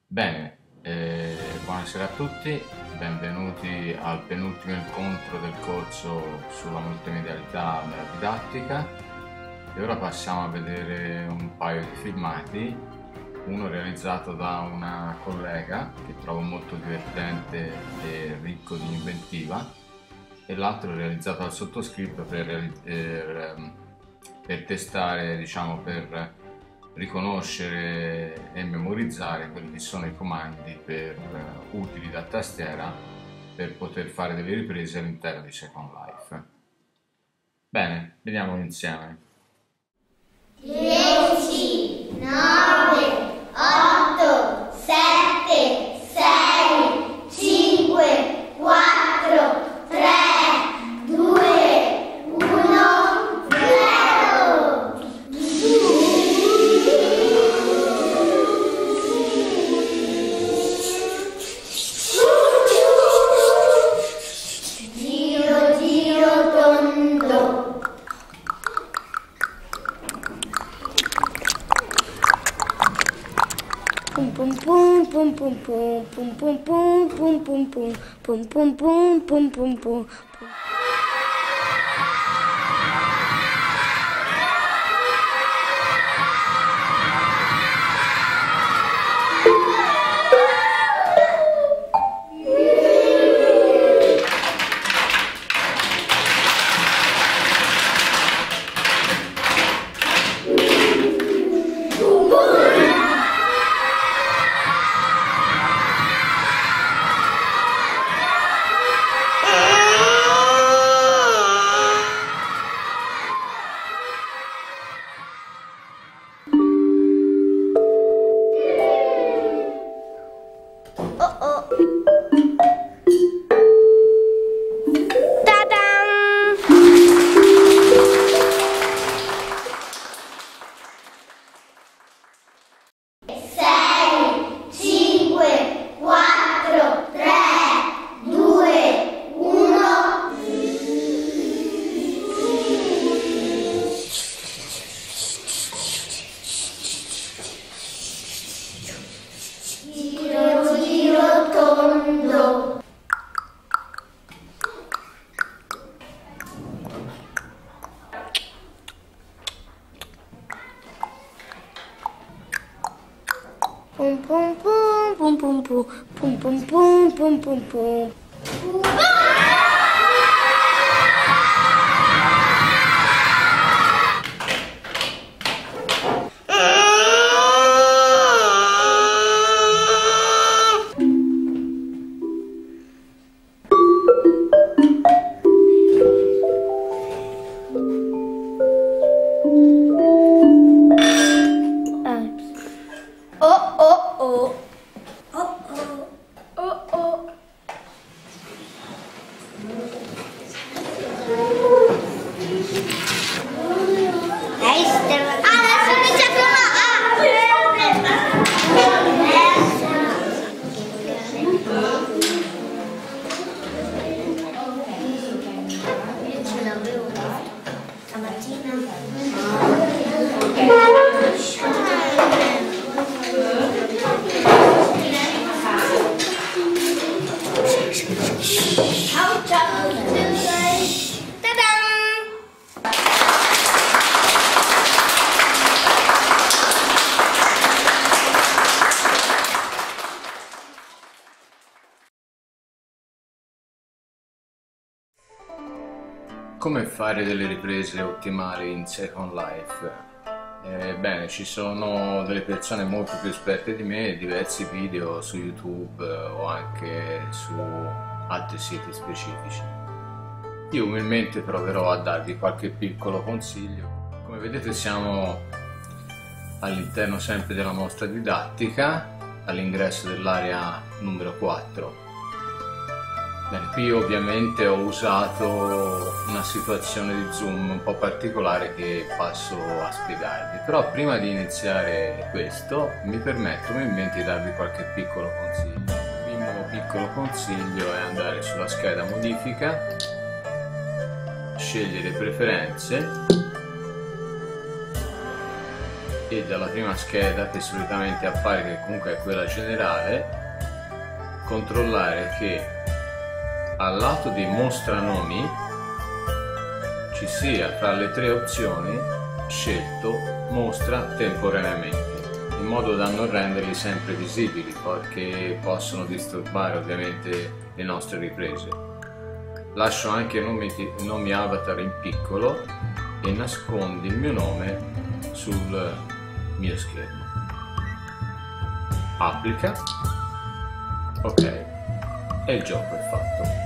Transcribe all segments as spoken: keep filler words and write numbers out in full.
Bene, eh, buonasera a tutti, benvenuti al penultimo incontro del corso sulla multimedialità nella didattica e ora passiamo a vedere un paio di filmati, uno realizzato da una collega che trovo molto divertente e ricco di inventiva e l'altro realizzato dal sottoscritto per, per, per testare, diciamo, per riconoscere e memorizzare quelli che sono i comandi per, uh, utili da tastiera per poter fare delle riprese all'interno di Second Life. Bene, vediamolo insieme. dieci, nove, otto, sette, sei, cinque, quattro, tre, due, uno, zero. Giro, giro tondo. Pum pum pum pum pum pum pum pum pum pum pum pum pum pum pum pum pum. Pum pum pum pum pum pum pum pum pum pum pum. Oh oh oh. Oh oh. Oh oh. Adesso iniziamo io ce l'avevo stamattina. Ciao ciao, ta-da! Come fare delle riprese ottimali in Second Life? Ebbene, ci sono delle persone molto più esperte di me, diversi video su YouTube eh, o anche su altri siti specifici. Io umilmente proverò a darvi qualche piccolo consiglio. Come vedete siamo all'interno sempre della nostra didattica, all'ingresso dell'area numero quattro. Bene, qui ovviamente ho usato una situazione di zoom un po' particolare che passo a spiegarvi, però prima di iniziare questo mi permetto umilmente di darvi qualche piccolo consiglio. Il primo piccolo consiglio è andare sulla scheda modifica, scegliere preferenze e dalla prima scheda, che solitamente appare, che comunque è quella generale, controllare che al lato di mostra nomi ci sia fra le tre opzioni scelto mostra temporaneamente, in modo da non renderli sempre visibili, perché possono disturbare ovviamente le nostre riprese. Lascio anche nomi, nomi avatar in piccolo e nascondi il mio nome sul mio schermo. Applica, ok, e il gioco è fatto.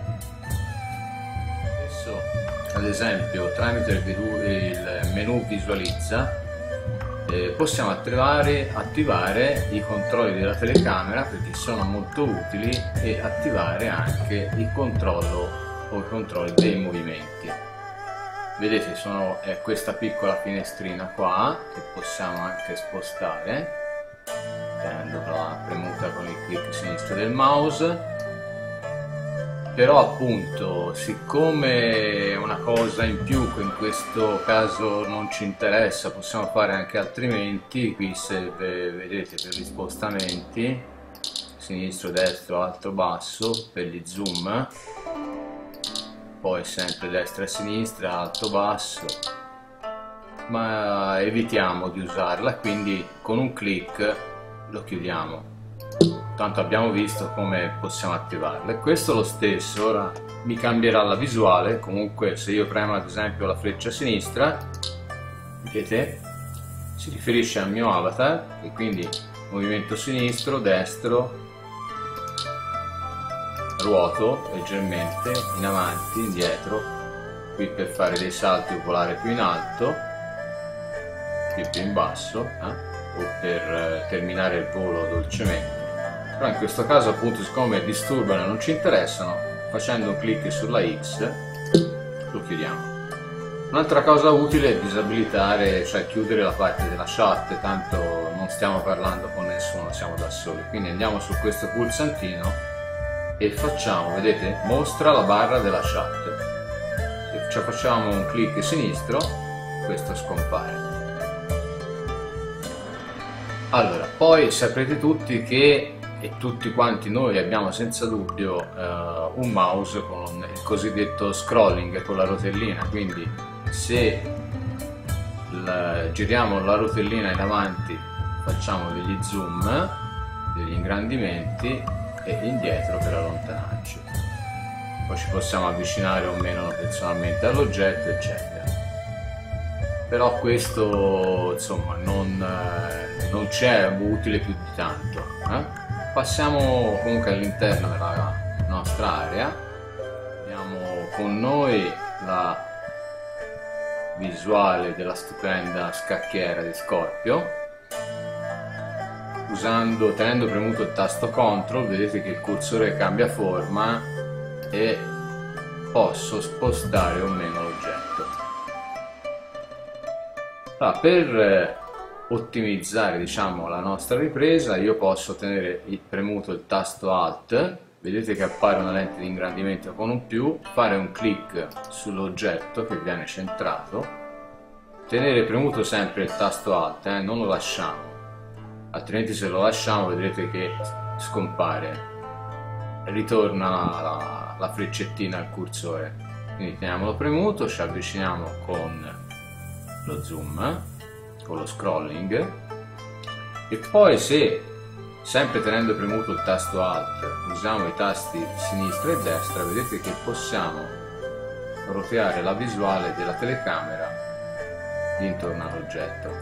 Adesso, ad esempio, tramite il, il menu visualizza eh, possiamo attivare, attivare i controlli della telecamera, perché sono molto utili, e attivare anche il controllo o i controlli dei movimenti. Vedete, sono, è questa piccola finestrina qua che possiamo anche spostare tenendo la premuta con il clic sinistro del mouse. Però appunto, siccome è una cosa in più che in questo caso non ci interessa, possiamo fare anche altrimenti. Qui, se vedete, per gli spostamenti sinistro, destro, alto, basso, per gli zoom, poi sempre destra e sinistra, alto, basso, ma evitiamo di usarla, quindi con un clic lo chiudiamo. Tanto abbiamo visto come possiamo attivarla, e questo lo stesso. Ora mi cambierà la visuale. Comunque, se io premo ad esempio la freccia sinistra, vedete, si riferisce al mio avatar, e quindi movimento sinistro, destro, ruoto leggermente in avanti, indietro, qui per fare dei salti o volare più in alto, qui più in basso, eh? o per eh, terminare il volo dolcemente. Però in questo caso, appunto, siccome disturbano e non ci interessano, facendo un clic sulla X lo chiudiamo. Un'altra cosa utile è disabilitare, cioè chiudere la parte della chat, tanto non stiamo parlando con nessuno, siamo da soli. Quindi andiamo su questo pulsantino e facciamo, vedete, mostra la barra della chat. Se ci facciamo un clic sinistro, questo scompare. Allora, poi saprete tutti che, e tutti quanti noi abbiamo senza dubbio, uh, un mouse con il cosiddetto scrolling, con la rotellina. Quindi se la, giriamo la rotellina in avanti, facciamo degli zoom, degli ingrandimenti, e indietro per allontanarci. Poi ci possiamo avvicinare o meno personalmente all'oggetto, eccetera. Però questo, insomma, non, eh, non c'è utile più di tanto. Eh? Passiamo comunque all'interno della nostra area. Abbiamo con noi la visuale della stupenda scacchiera di Scorpio. Usando, tenendo premuto il tasto control, vedete che il cursore cambia forma e posso spostare o meno l'oggetto. Allora, per ottimizzare, diciamo, la nostra ripresa, io posso tenere premuto il tasto Alt, vedete che appare una lente di ingrandimento con un più, fare un clic sull'oggetto che viene centrato, tenere premuto sempre il tasto Alt, eh, non lo lasciamo, altrimenti se lo lasciamo vedrete che scompare, ritorna la, la freccettina al cursore. Quindi teniamolo premuto, ci avviciniamo con lo zoom, con lo scrolling, e poi, se sempre tenendo premuto il tasto Alt usiamo i tasti sinistra e destra, vedete che possiamo roteare la visuale della telecamera intorno all'oggetto.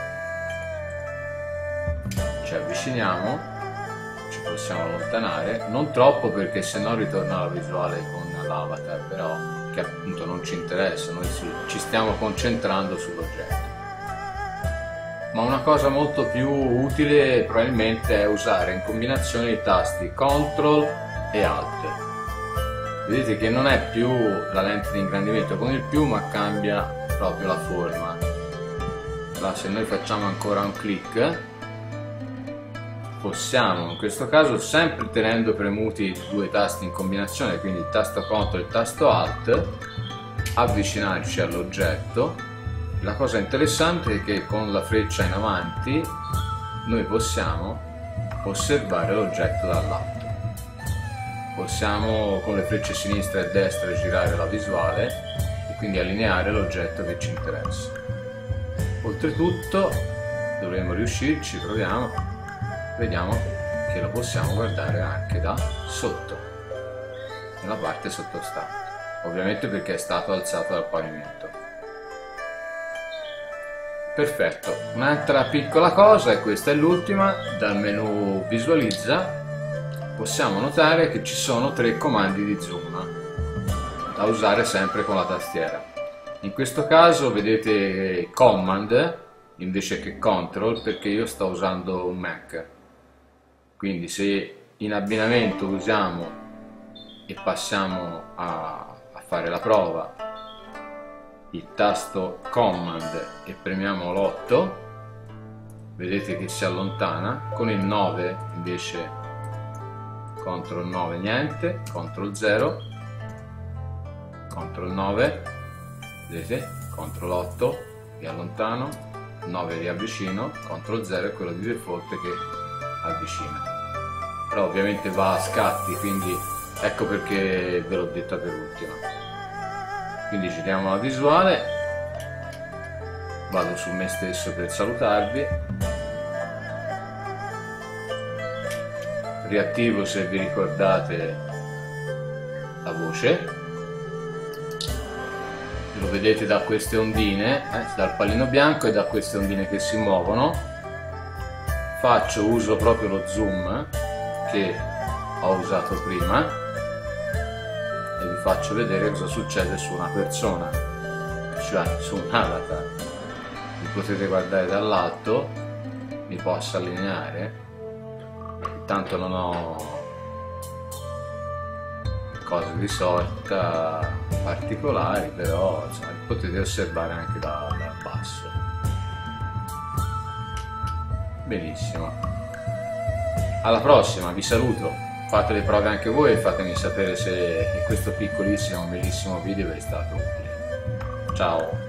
Ci avviciniamo, ci possiamo allontanare, non troppo perché sennò ritorna la visuale con l'avatar, però che appunto non ci interessa, noi ci stiamo concentrando sull'oggetto. Ma una cosa molto più utile probabilmente è usare in combinazione i tasti control e alt. Vedete che non è più la lente di ingrandimento con il più, ma cambia proprio la forma. Allora, se noi facciamo ancora un clic, possiamo in questo caso, sempre tenendo premuti i due tasti in combinazione, quindi il tasto control e il tasto alt, avvicinarci all'oggetto, la cosa interessante è che con la freccia in avanti noi possiamo osservare l'oggetto dall'alto. Possiamo con le frecce sinistra e destra girare la visuale e quindi allineare l'oggetto che ci interessa. Oltretutto dovremo riuscirci, proviamo, vediamo che lo possiamo guardare anche da sotto, nella parte sottostante, ovviamente perché è stato alzato dal pavimento. Perfetto, un'altra piccola cosa, e questa è l'ultima, dal menu visualizza possiamo notare che ci sono tre comandi di zoom da usare sempre con la tastiera. In questo caso vedete command invece che control, perché io sto usando un Mac, quindi se in abbinamento usiamo e passiamo a, a fare la prova il tasto command e premiamo l'otto, vedete che si allontana. Con il nove invece control nove niente, control zero, control nove, vedete, control otto vi allontano, nove riavvicino, control zero è quello di default che avvicina, però ovviamente va a scatti, quindi ecco perché ve l'ho detta per ultima. Quindi giriamo la visuale, vado su me stesso per salutarvi, riattivo, se vi ricordate, la voce, lo vedete da queste ondine, eh, dal pallino bianco e da queste ondine che si muovono. Faccio uso proprio lo zoom che ho usato prima e vi faccio vedere cosa succede su una persona, cioè su un avatar. Vi potete guardare dall'alto, mi posso allineare, intanto non ho cose di sorta particolari, però insomma, potete osservare anche da, dal basso. Benissimo, alla prossima, vi saluto. Fate le prove anche voi e fatemi sapere se questo piccolissimo, bellissimo video vi è stato utile. Ciao!